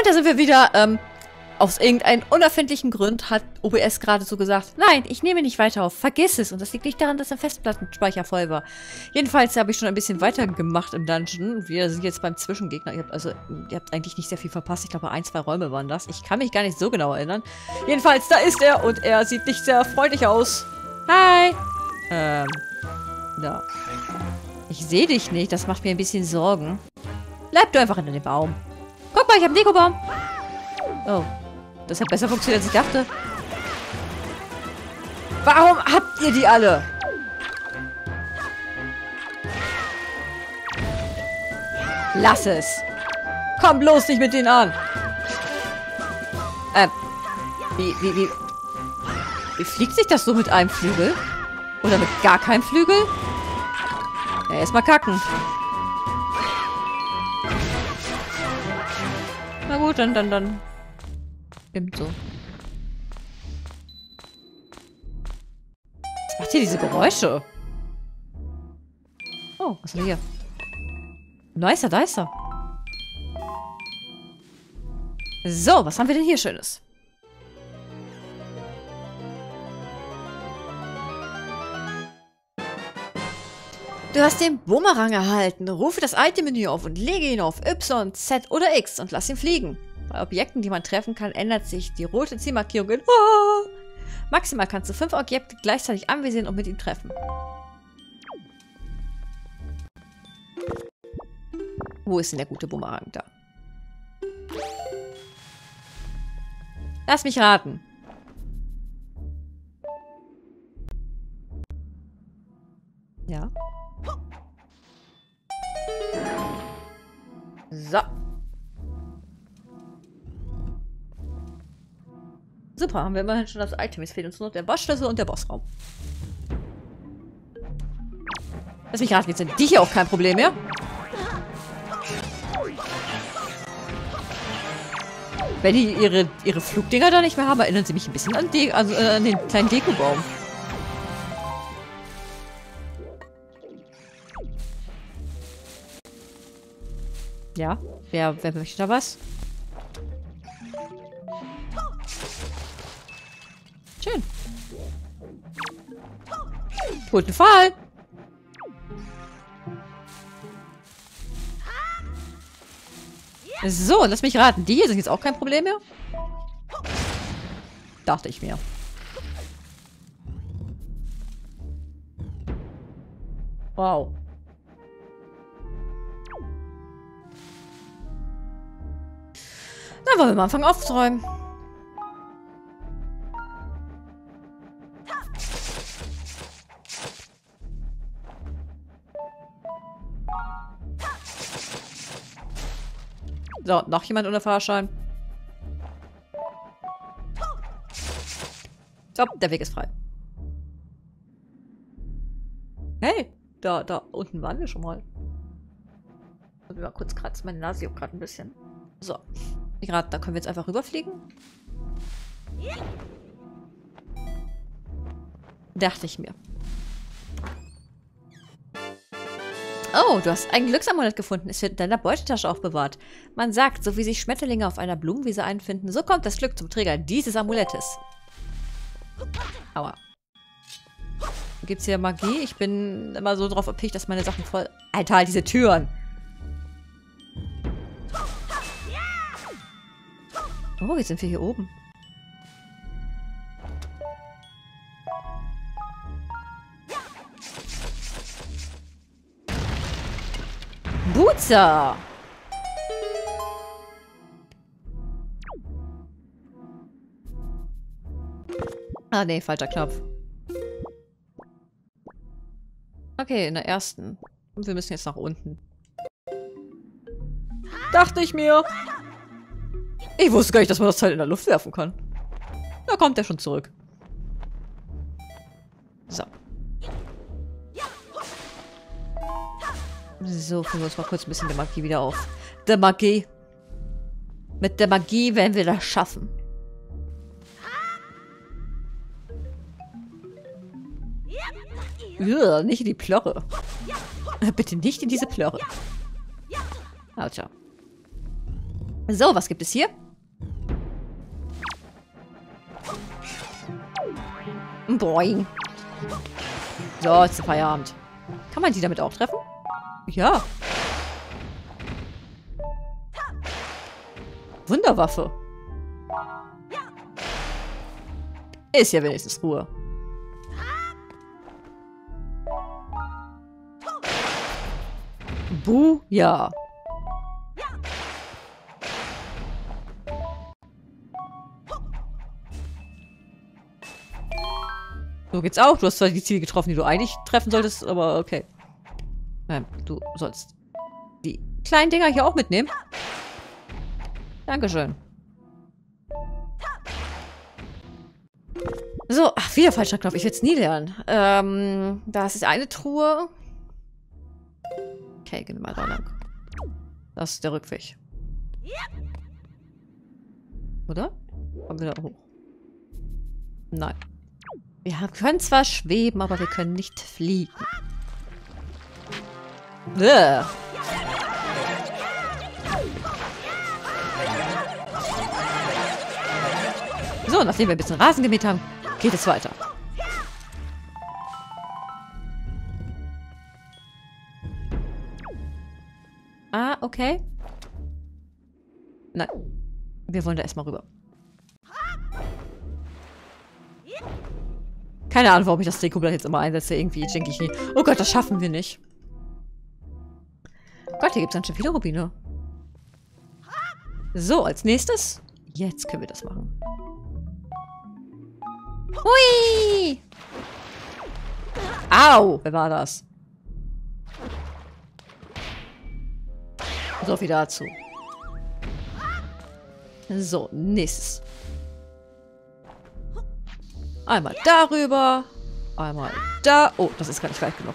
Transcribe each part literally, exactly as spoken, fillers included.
da sind wir wieder. Ähm, aus irgendeinem unerfindlichen Grund hat O B S gerade so gesagt, nein, ich nehme nicht weiter auf, vergiss es. Und das liegt nicht daran, dass der Festplattenspeicher voll war. Jedenfalls habe ich schon ein bisschen weiter gemacht im Dungeon. Wir sind jetzt beim Zwischengegner. Ihr habt also, ihr habt eigentlich nicht sehr viel verpasst. Ich glaube, ein, zwei Räume waren das. Ich kann mich gar nicht so genau erinnern. Jedenfalls, da ist er und er sieht nicht sehr freundlich aus. Hi. Ähm, ja. Ich sehe dich nicht, das macht mir ein bisschen Sorgen. Bleib du einfach hinter dem Baum. Guck mal, ich habe einen Dekobaum. Oh. Das hat besser funktioniert, als ich dachte. Warum habt ihr die alle? Lass es. Komm bloß nicht mit denen an. Ähm. Wie, wie, wie... Wie fliegt sich das so mit einem Flügel? Oder mit gar keinem Flügel? Ja, erstmal kacken. Na gut, dann, dann, dann. Stimmt so. Was macht hier diese Geräusche? Oh, was haben wir hier? Nicer, nicer. So, was haben wir denn hier Schönes? Du hast den Bumerang erhalten. Rufe das Item-Menü auf und lege ihn auf Y, Z oder X und lass ihn fliegen. Bei Objekten, die man treffen kann, ändert sich die rote Zielmarkierung in ah! Maximal kannst du fünf Objekte gleichzeitig anvisieren und mit ihm treffen. Wo ist denn der gute Bumerang da? Lass mich raten. Ja. So. Super, haben wir immerhin schon das Item. Es fehlt uns nur noch der Bossschlüssel und der Bossraum. Lass mich raten, jetzt sind die hier auch kein Problem mehr. Wenn die ihre, ihre Flugdinger da nicht mehr haben, erinnern sie mich ein bisschen an, De also, äh, an den kleinen Dekobaum. Ja, wer, wer möchte da was? Schön. Guten Fall. So, lass mich raten. Die hier sind jetzt auch kein Problem mehr? Dachte ich mir. Wow. Dann wollen wir mal anfangen aufzuräumen. So, noch jemand ohne Fahrschein? So, der Weg ist frei. Hey, da, da unten waren wir schon mal. Ich will mal kurz kratzen, meine Nase juckt gerade ein bisschen. So, gerade, da können wir jetzt einfach rüberfliegen. Dachte ich mir. Oh, du hast ein Glücksamulett gefunden. Es wird in deiner Beutetasche aufbewahrt. Man sagt, so wie sich Schmetterlinge auf einer Blumenwiese einfinden, so kommt das Glück zum Träger dieses Amulettes. Aua. Gibt's hier Magie? Ich bin immer so drauf erpicht, dass meine Sachen voll... Alter, diese Türen! Oh, jetzt sind wir hier oben. Boozer! Ah, nee, falscher Knopf. Okay, in der ersten. Und wir müssen jetzt nach unten. Dachte ich mir. Ich wusste gar nicht, dass man das Teil in der Luft werfen kann. Da kommt er schon zurück. So. So, führen wir uns mal kurz ein bisschen der Magie wieder auf. Der Magie. Mit der Magie werden wir das schaffen. Ugh, nicht in die Plörre. Bitte nicht in diese Plörre. Alter. So, was gibt es hier? Boing. So, jetzt ist Feierabend. Kann man die damit auch treffen? Ja. Wunderwaffe. Ist ja wenigstens Ruhe. Buh, ja. So geht's auch. Du hast zwar die Ziele getroffen, die du eigentlich treffen solltest, aber okay. Nein, du sollst die kleinen Dinger hier auch mitnehmen. Dankeschön. So, ach, wieder falscher Knopf. Ich will es nie lernen. Ähm, da ist eine Truhe. Okay, gehen wir mal da lang. Das ist der Rückweg. Oder? Kommen wir da hoch? Nein. Wir können zwar schweben, aber wir können nicht fliegen. Bäh. So, nachdem wir ein bisschen Rasen gemäht haben, geht es weiter. Ah, okay. Nein. Wir wollen da erstmal rüber. Keine Ahnung, warum ich das Dekoblatt jetzt immer einsetze. Irgendwie denke ich nie. Oh Gott, das schaffen wir nicht. Gott, hier gibt es dann schon viele Rubine. So, als nächstes. Jetzt können wir das machen. Hui! Au! Wer war das? So viel dazu. So, nächstes. Einmal darüber. Einmal da. Oh, das ist gar nicht weit genug.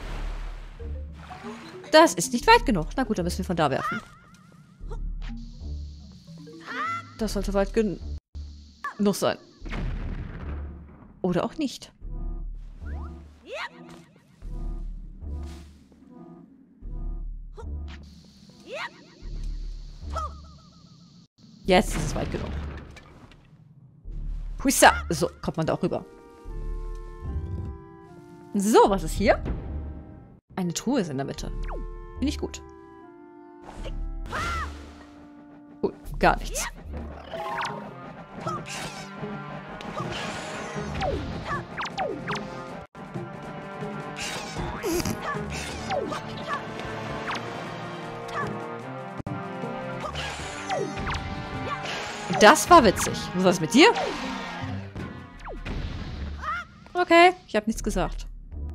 Das ist nicht weit genug. Na gut, dann müssen wir von da werfen. Das sollte weit genug sein. Oder auch nicht. Jetzt ist es weit genug. Huissa. So, kommt man da auch rüber. So, was ist hier? Eine Truhe ist in der Mitte. Finde ich gut. Gut, gar nichts. Das war witzig. Was ist mit dir? Okay, ich habe nichts gesagt.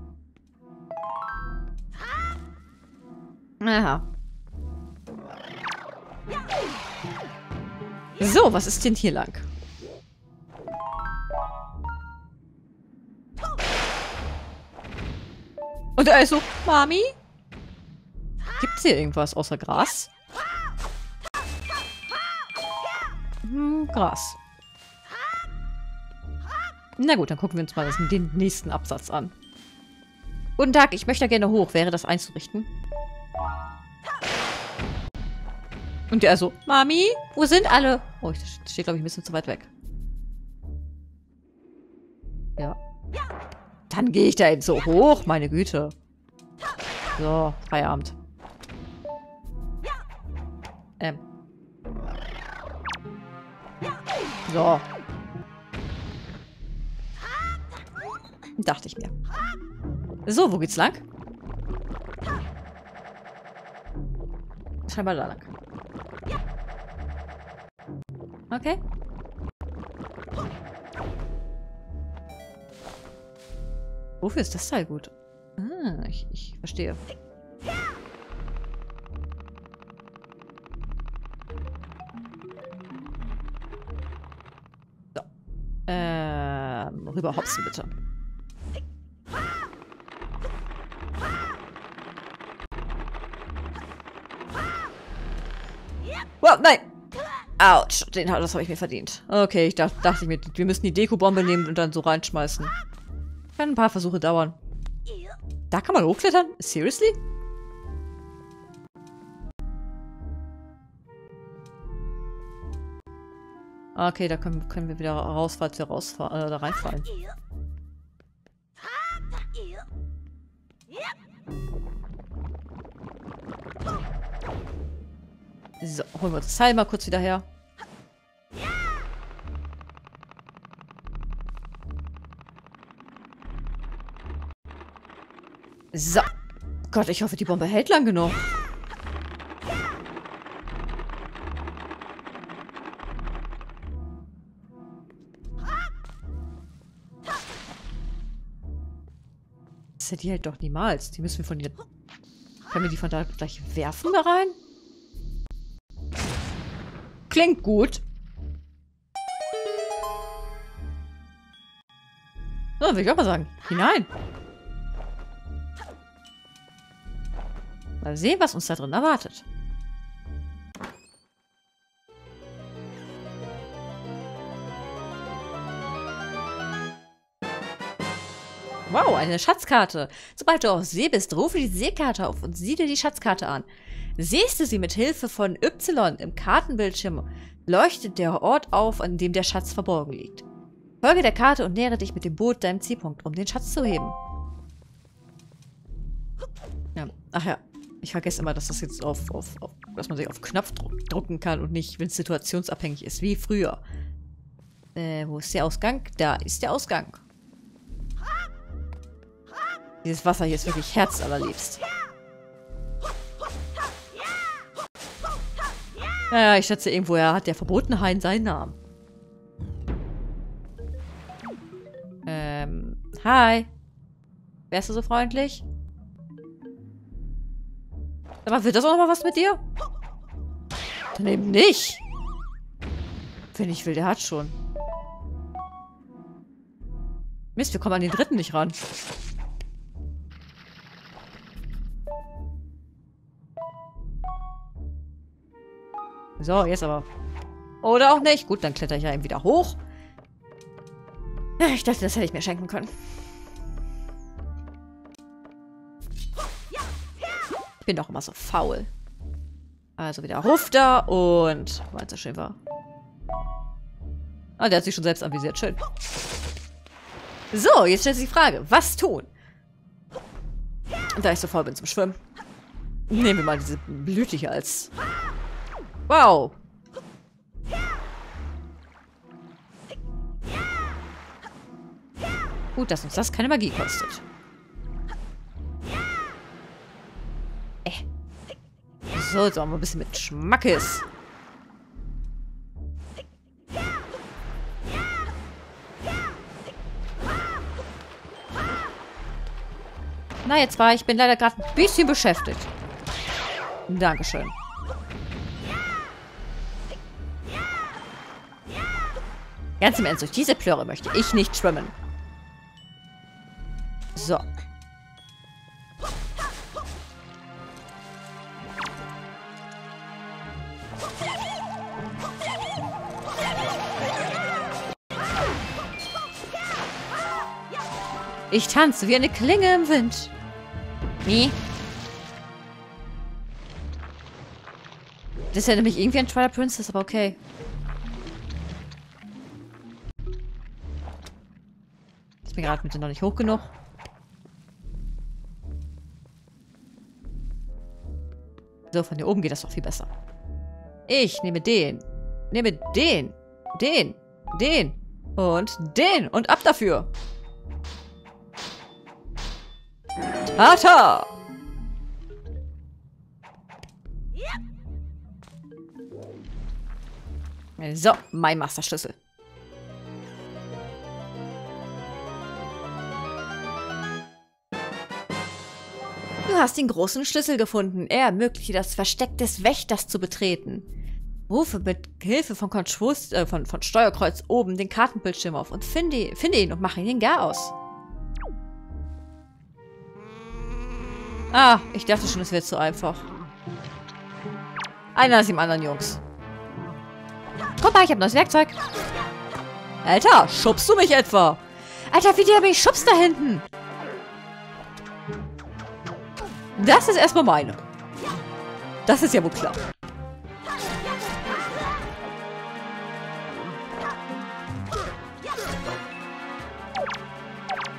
Aha. So, was ist denn hier lang? Und er ist so, Mami? Gibt's hier irgendwas außer Gras? Hm, Gras. Na gut, dann gucken wir uns mal den nächsten Absatz an. Guten Tag, ich möchte gerne hoch. Wäre das einzurichten? Und der so, Mami, wo sind alle? Oh, ich stehe, glaube ich, ein bisschen zu weit weg. Ja. Dann gehe ich da eben so hoch, meine Güte. So, Feierabend. Ähm. So. Dachte ich mir. So, wo geht's lang? Scheinbar da lang. Okay. Wofür ist das Teil gut? Ah, ich, ich verstehe. So. Ähm, rüber hopsen bitte. Wow, nein! Autsch, den, das habe ich mir verdient. Okay, ich dachte, dachte ich mir, wir müssen die Dekobombe nehmen und dann so reinschmeißen. Kann ein paar Versuche dauern. Da kann man hochklettern? Seriously? Okay, da können, können wir wieder raus, falls wir rausfahren, äh, da reinfallen. So, holen wir uns das Seil mal kurz wieder her. So. Gott, ich hoffe, die Bombe hält lang genug. Die hält doch niemals. Die müssen wir von hier... Können wir die von da gleich werfen da rein? Klingt gut. So, würde ich auch mal sagen. Hinein. Mal sehen, was uns da drin erwartet. Wow, eine Schatzkarte. Sobald du auf See bist, rufe die Seekarte auf und sieh dir die Schatzkarte an. Siehst du sie mit Hilfe von Y im Kartenbildschirm, leuchtet der Ort auf, an dem der Schatz verborgen liegt. Folge der Karte und nähere dich mit dem Boot deinem Zielpunkt, um den Schatz zu heben. Ja, ach ja. Ich vergesse immer, dass das jetzt auf, auf, auf dass man sich auf Knopf drucken kann und nicht, wenn es situationsabhängig ist, wie früher. Äh, wo ist der Ausgang? Da ist der Ausgang. Dieses Wasser hier ist wirklich herzallerliebst. Naja, ich schätze, irgendwoher hat der verbotene Hain seinen Namen. Ähm, hi. Wärst du so freundlich? Aber wird das auch noch mal was mit dir? Dann eben nicht. Wenn ich will, der hat schon. Mist, wir kommen an den dritten nicht ran. So, jetzt aber. Oder auch nicht. Gut, dann kletter ich ja eben wieder hoch. Ich dachte, das hätte ich mir schenken können. Ich bin doch immer so faul. Also wieder Ruf da und... Weil es so schön war. Ah, der hat sich schon selbst anvisiert. Schön. So, jetzt stellt sich die Frage. Was tun? Und da ich so faul bin zum Schwimmen. Nehmen wir mal diese Blüte hier als... Wow. Gut, dass uns das keine Magie kostet. Äh. So, jetzt machen wir ein bisschen mit Schmackes. Na, jetzt war ich bin leider gerade ein bisschen beschäftigt. Dankeschön. Ganz im Ernst, durch diese Plöre möchte ich nicht schwimmen. So. Ich tanze wie eine Klinge im Wind. Wie? Das erinnert mich irgendwie an Twilight Princess, aber okay. Ich bin gerade mit dir noch nicht hoch genug. So, von hier oben geht das doch viel besser. Ich nehme den. Nehme den. Den. Den. Und den. Und ab dafür. Tata! So, mein Masterschlüssel. Du hast den großen Schlüssel gefunden. Er ermöglicht das Versteck des Wächters zu betreten. Rufe mit Hilfe von, Kontros, äh, von, von Steuerkreuz oben den Kartenbildschirm auf und finde, finde ihn und mache ihn den Garaus. Ah, ich dachte schon, es wäre zu einfach. Einer aus dem anderen, Jungs. Guck mal, ich habe neues Werkzeug. Alter, schubst du mich etwa? Alter, wie der mich schubst da hinten. Das ist erstmal meine. Das ist ja wohl klar.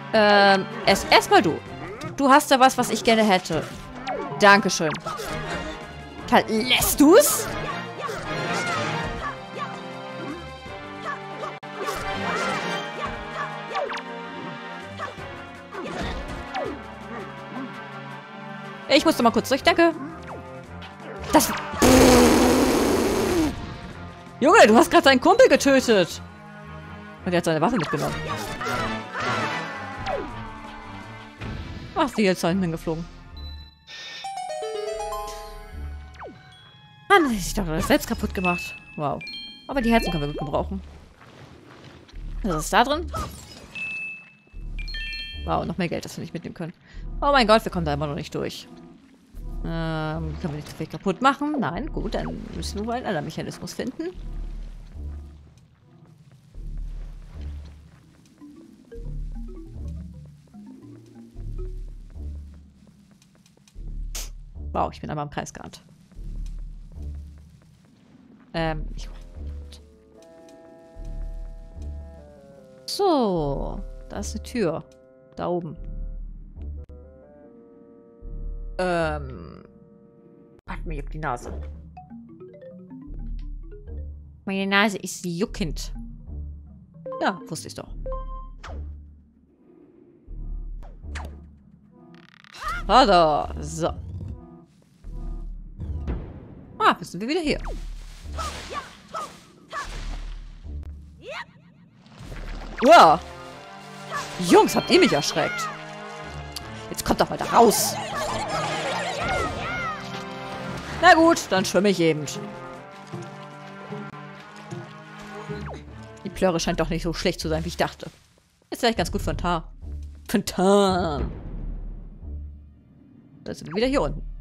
Ähm, erst erstmal du. Du hast da was, was ich gerne hätte. Dankeschön. Lässt du's? Ich muss doch mal kurz durch, danke. Das... Junge, du hast gerade seinen Kumpel getötet. Und er hat seine Waffe mitgenommen. Ach, die jetzt hinten geflogen. Mann, ich dachte, das selbst kaputt gemacht. Wow. Aber die Herzen können wir gut gebrauchen. Was ist da drin? Wow, noch mehr Geld, das wir nicht mitnehmen können. Oh mein Gott, wir kommen da immer noch nicht durch. Ähm, können wir nicht so viel kaputt machen? Nein, gut, dann müssen wir wohl einen anderen Mechanismus finden. Wow, ich bin aber im Kreis gerannt. Ähm, ich... So, da ist eine Tür. Da oben. Ähm... Hat mir juckt die Nase. Meine Nase ist juckend. Ja, wusste ich doch. Tada! So. Ah, jetzt sind wir wieder hier. Uah. Jungs, habt ihr mich erschreckt? Jetzt kommt doch mal da raus. Na gut, dann schwimme ich eben. Die Plörre scheint doch nicht so schlecht zu sein, wie ich dachte. Ist vielleicht ganz gut für ein Tar. Für ein Tar. Da sind wir wieder hier unten.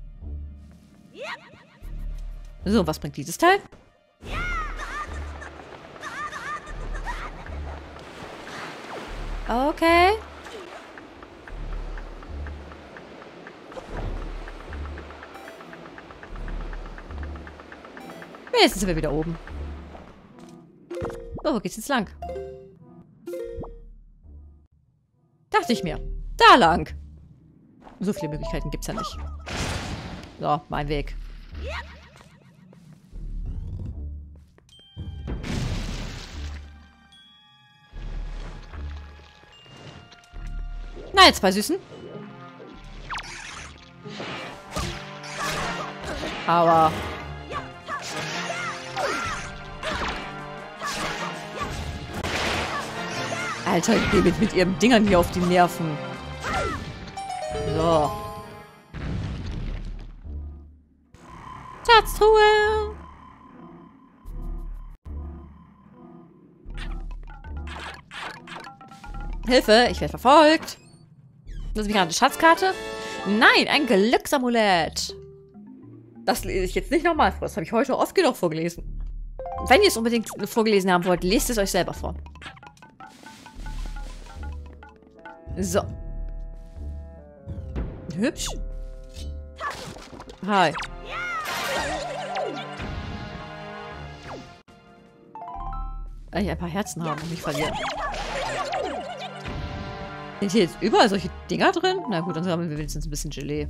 So, was bringt dieses Teil? Okay. Jetzt sind wir wieder oben. So, wo geht's jetzt lang? Dachte ich mir. Da lang. So viele Möglichkeiten gibt's ja nicht. So, mein Weg. Na, jetzt zwei Süßen. Aber... Alter, ich gehe mit, mit ihren Dingern hier auf die Nerven. So. Schatztruhe. Hilfe, ich werde verfolgt. Das ist gerade eine Schatzkarte. Nein, ein Glücksamulett. Das lese ich jetzt nicht nochmal vor. Das habe ich heute oft genug vorgelesen. Wenn ihr es unbedingt vorgelesen haben wollt, lest es euch selber vor. So. Hübsch. Hi. Eigentlich ein paar Herzen haben und nicht verlieren. Sind hier jetzt überall solche Dinger drin? Na gut, dann haben wir wenigstens ein bisschen Gelee.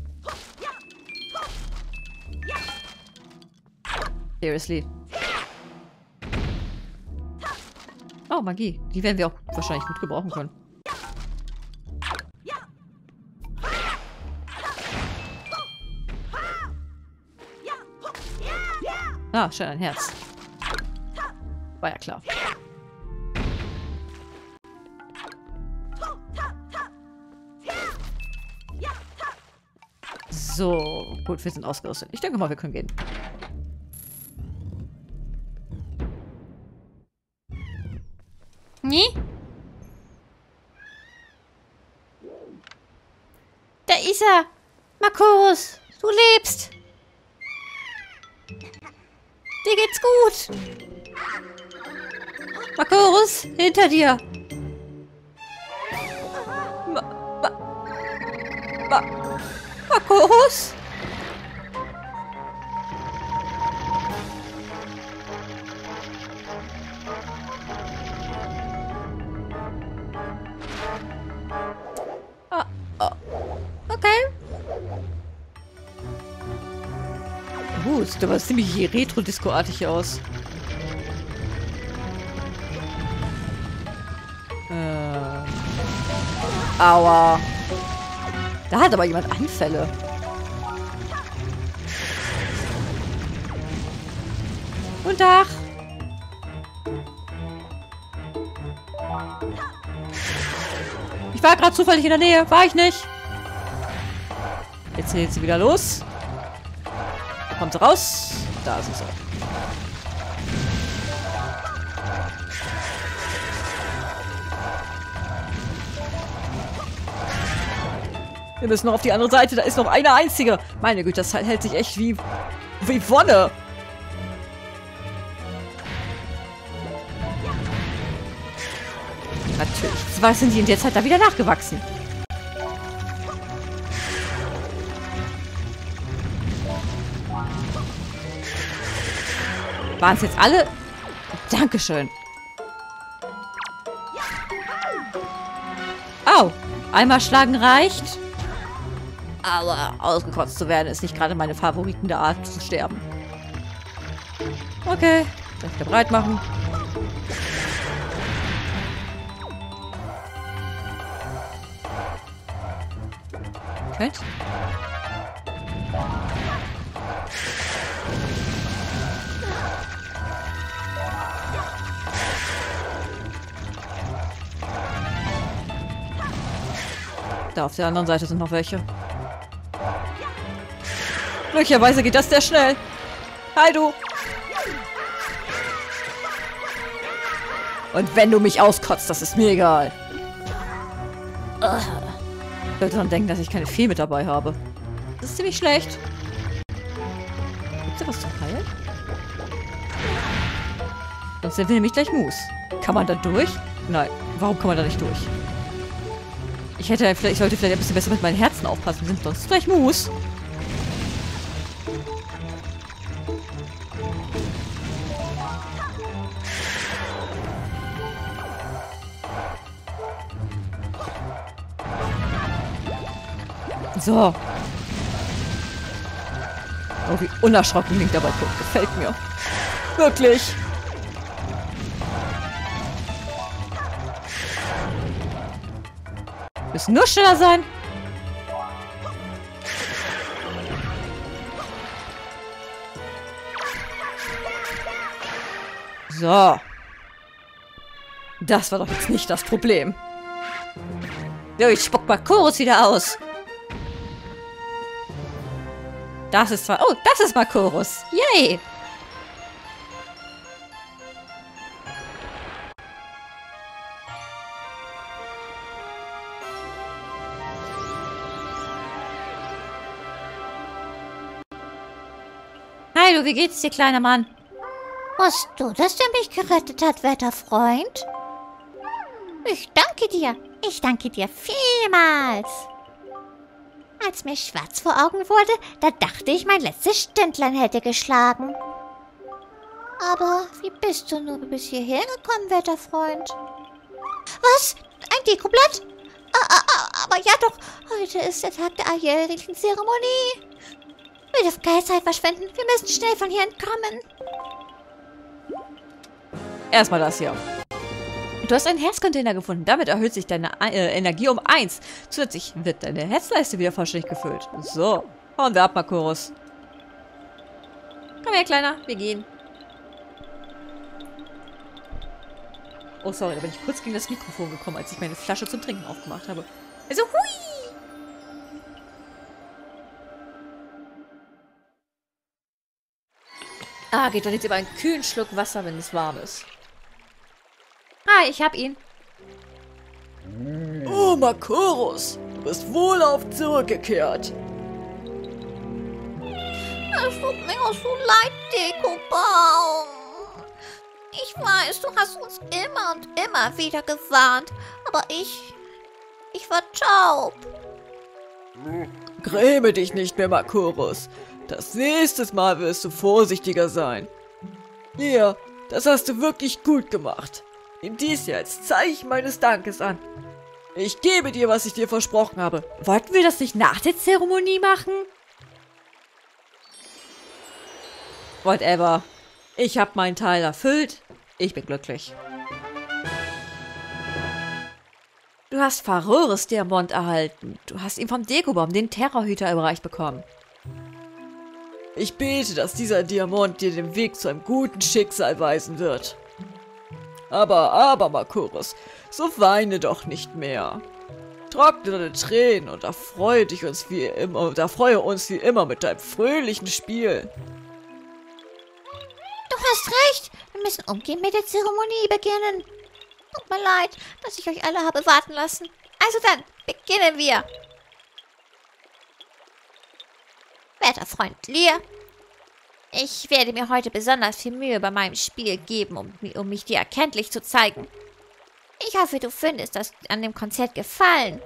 Seriously. Oh, Magie. Die werden wir auch wahrscheinlich gut gebrauchen können. Ah, schön, ein Herz. War ja klar. So, gut, wir sind ausgerüstet. Ich denke mal, wir können gehen. Nee? Da ist er! Markus, du lebst! Dir geht's gut! Markus, hinter dir! Ma Ma Ma Markus? Das sieht aber ziemlich Retro-Disco-artig hier aus. Äh. Aua. Da hat aber jemand Anfälle. Guten Tag. Ich war gerade zufällig in der Nähe. War ich nicht. Jetzt geht sie wieder los. Kommt sie raus. Da ist sie. Wir müssen noch auf die andere Seite. Da ist noch eine einzige. Meine Güte, das hält sich echt wie, wie Wonne. Natürlich. Was sind die in der Zeit da wieder nachgewachsen? Waren es jetzt alle? Dankeschön. Au. Einmal schlagen reicht. Aber ausgekotzt zu werden ist nicht gerade meine Favoriten der Art zu sterben. Okay. Darf ich wieder bereit machen? Okay. Da auf der anderen Seite sind noch welche. Glücklicherweise geht das sehr schnell. Hi, du. Und wenn du mich auskotzt, das ist mir egal. Ugh. Ich sollte dann denken, dass ich keine Fee mit dabei habe. Das ist ziemlich schlecht. Gibt's da was zu heilen? Sonst sind wir nämlich gleich Mus. Kann man da durch? Nein. Warum kann man da nicht durch? Ich hätte vielleicht, ich sollte vielleicht ein bisschen besser mit meinen Herzen aufpassen. Wir sind sonst gleich Mus. So. Oh, wie unerschrocken Link dabei guckt. Gefällt mir. Wirklich. Müssen nur schneller sein. So. Das war doch jetzt nicht das Problem. Ja, ich spuck mal Chorus wieder aus. Das ist zwar... Oh, das ist mal Chorus. Yay. Hi, du, wie geht's dir, kleiner Mann? Warst du das, der mich gerettet hat, werter Freund? Ich danke dir. Ich danke dir vielmals. Als mir schwarz vor Augen wurde, da dachte ich, mein letztes Stündlein hätte geschlagen. Aber wie bist du nur bis hierher gekommen, werter Freund? Was? Ein Dekoblatt? Ah, ah, ah, aber ja doch, heute ist der Tag der alljährlichen Zeremonie. Wir dürfen keine Zeit verschwenden. Wir müssen schnell von hier entkommen. Erstmal das hier. Du hast einen Herzcontainer gefunden. Damit erhöht sich deine äh, Energie um eins. Zusätzlich wird deine Herzleiste wieder vollständig gefüllt. So. Hauen wir ab, Makurus. Komm her, Kleiner. Wir gehen. Oh, sorry. Da bin ich kurz gegen das Mikrofon gekommen, als ich meine Flasche zum Trinken aufgemacht habe. Also, hui! Ah, geht doch jetzt über einen kühlen Schluck Wasser, wenn es warm ist. Hi, ich hab ihn. Oh, Makurus, du bist wohlauf zurückgekehrt. Es tut mir auch so leid, Dekobaum. Ich weiß, du hast uns immer und immer wieder gewarnt, aber ich... ich war taub. Gräme dich nicht mehr, Makurus. Das nächste Mal wirst du vorsichtiger sein. Hier, das hast du wirklich gut gemacht. Nimm dies hier als Zeichen meines Dankes an. Ich gebe dir, was ich dir versprochen habe. Wollten wir das nicht nach der Zeremonie machen? Whatever. Ich habe meinen Teil erfüllt. Ich bin glücklich. Du hast Farores Diamant erhalten. Du hast ihn vom Dekobom, den Terrorhüter, überreicht bekommen. Ich bete, dass dieser Diamant dir den Weg zu einem guten Schicksal weisen wird. Aber, aber, Makoros, so weine doch nicht mehr. Trockne deine Tränen und erfreue dich uns wie immer, und erfreue uns wie immer mit deinem fröhlichen Spiel. Du hast recht. Wir müssen umgehend mit der Zeremonie beginnen. Tut mir leid, dass ich euch alle habe warten lassen. Also dann, beginnen wir. Werter Freund Lear, ich werde mir heute besonders viel Mühe bei meinem Spiel geben, um, um mich dir erkenntlich zu zeigen. Ich hoffe, du findest das an dem Konzert gefallen.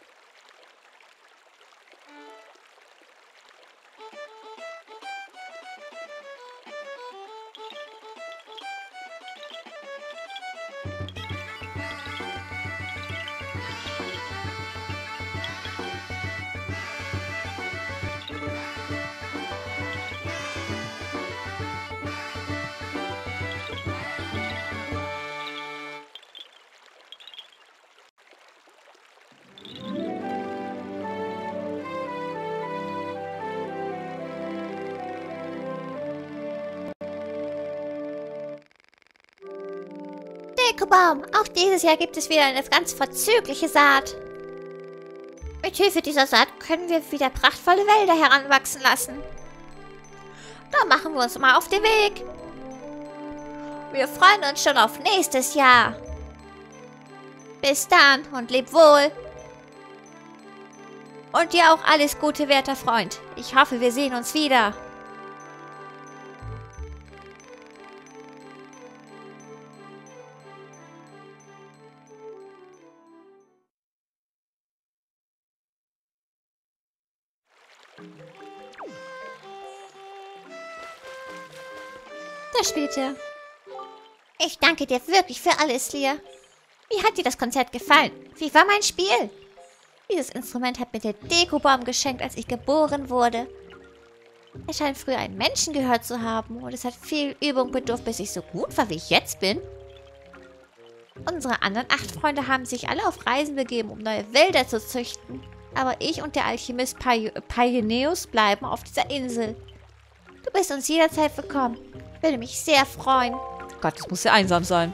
Dekobom, auch dieses Jahr gibt es wieder eine ganz vorzügliche Saat. Mit Hilfe dieser Saat können wir wieder prachtvolle Wälder heranwachsen lassen. Da machen wir uns mal auf den Weg. Wir freuen uns schon auf nächstes Jahr. Bis dann und leb wohl. Und dir auch alles Gute, werter Freund. Ich hoffe, wir sehen uns wieder. Da spielt er. Ich danke dir wirklich für alles, Lear. Wie hat dir das Konzert gefallen? Wie war mein Spiel? Dieses Instrument hat mir der Dekobom geschenkt, als ich geboren wurde. Er scheint früher einen Menschen gehört zu haben und es hat viel Übung bedurft, bis ich so gut war, wie ich jetzt bin. Unsere anderen acht Freunde haben sich alle auf Reisen begeben, um neue Wälder zu züchten. Aber ich und der Alchemist Paineus bleiben auf dieser Insel. Du bist uns jederzeit willkommen. Würde mich sehr freuen. Gott, das muss ja einsam sein.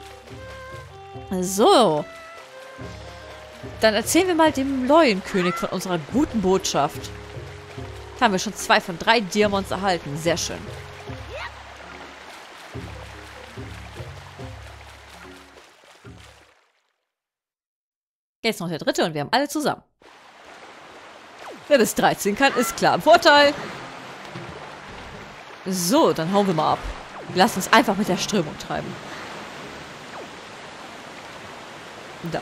So. Dann erzählen wir mal dem Leuenkönig von unserer guten Botschaft. Da haben wir schon zwei von drei Diamonds erhalten. Sehr schön. Jetzt noch der dritte und wir haben alle zusammen. Wer bis dreizehn kann, ist klar im Vorteil. So, dann hauen wir mal ab. Lass uns einfach mit der Strömung treiben. Da.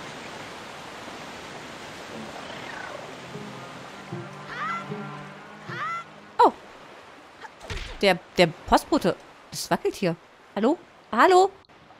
Oh. Der, der Postbote. Das wackelt hier. Hallo? Hallo?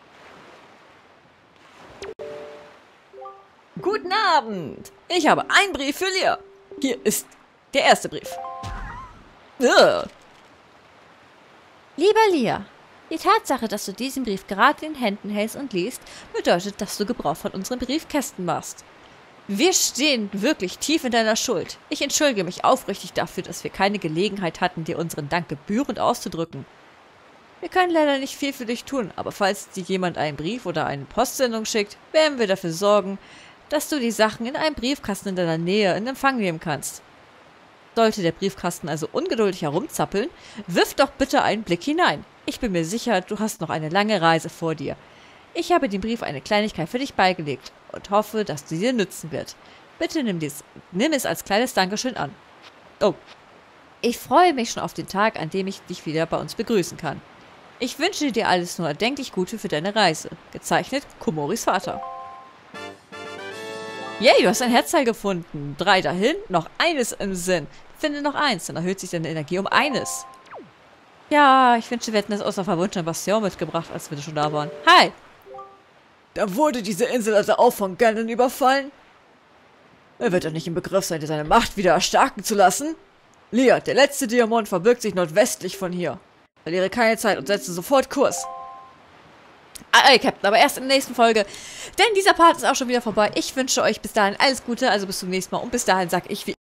Guten Abend. Ich habe einen Brief für Lear. Hier ist der erste Brief. Ugh. Lieber Lear, die Tatsache, dass du diesen Brief gerade in den Händen hältst und liest, bedeutet, dass du Gebrauch von unseren Briefkästen machst. Wir stehen wirklich tief in deiner Schuld. Ich entschuldige mich aufrichtig dafür, dass wir keine Gelegenheit hatten, dir unseren Dank gebührend auszudrücken. Wir können leider nicht viel für dich tun, aber falls dir jemand einen Brief oder eine Postsendung schickt, werden wir dafür sorgen, dass du die Sachen in einem Briefkasten in deiner Nähe in Empfang nehmen kannst. Sollte der Briefkasten also ungeduldig herumzappeln, wirf doch bitte einen Blick hinein. Ich bin mir sicher, du hast noch eine lange Reise vor dir. Ich habe dem Brief eine Kleinigkeit für dich beigelegt und hoffe, dass sie dir nützen wird. Bitte nimm, dies, nimm es als kleines Dankeschön an. Oh, ich freue mich schon auf den Tag, an dem ich dich wieder bei uns begrüßen kann. Ich wünsche dir alles nur erdenklich Gute für deine Reise. Gezeichnet, Komoris Vater. Yay, du hast ein Herzteil gefunden. Drei dahin, noch eines im Sinn. Finde noch eins, dann erhöht sich deine Energie um eines. Ja, ich wünsche, wir hätten das aus der verwunschenen Bastion mitgebracht, als wir schon da waren. Hi! Da wurde diese Insel also auch von Ganon überfallen? Er wird doch nicht im Begriff sein, dir seine Macht wieder erstarken zu lassen? Lear, der letzte Diamant verbirgt sich nordwestlich von hier. Verliere keine Zeit und setze sofort Kurs. Ah, ey, Captain, aber erst in der nächsten Folge. Denn dieser Part ist auch schon wieder vorbei. Ich wünsche euch bis dahin alles Gute, also bis zum nächsten Mal. Und bis dahin sag ich wie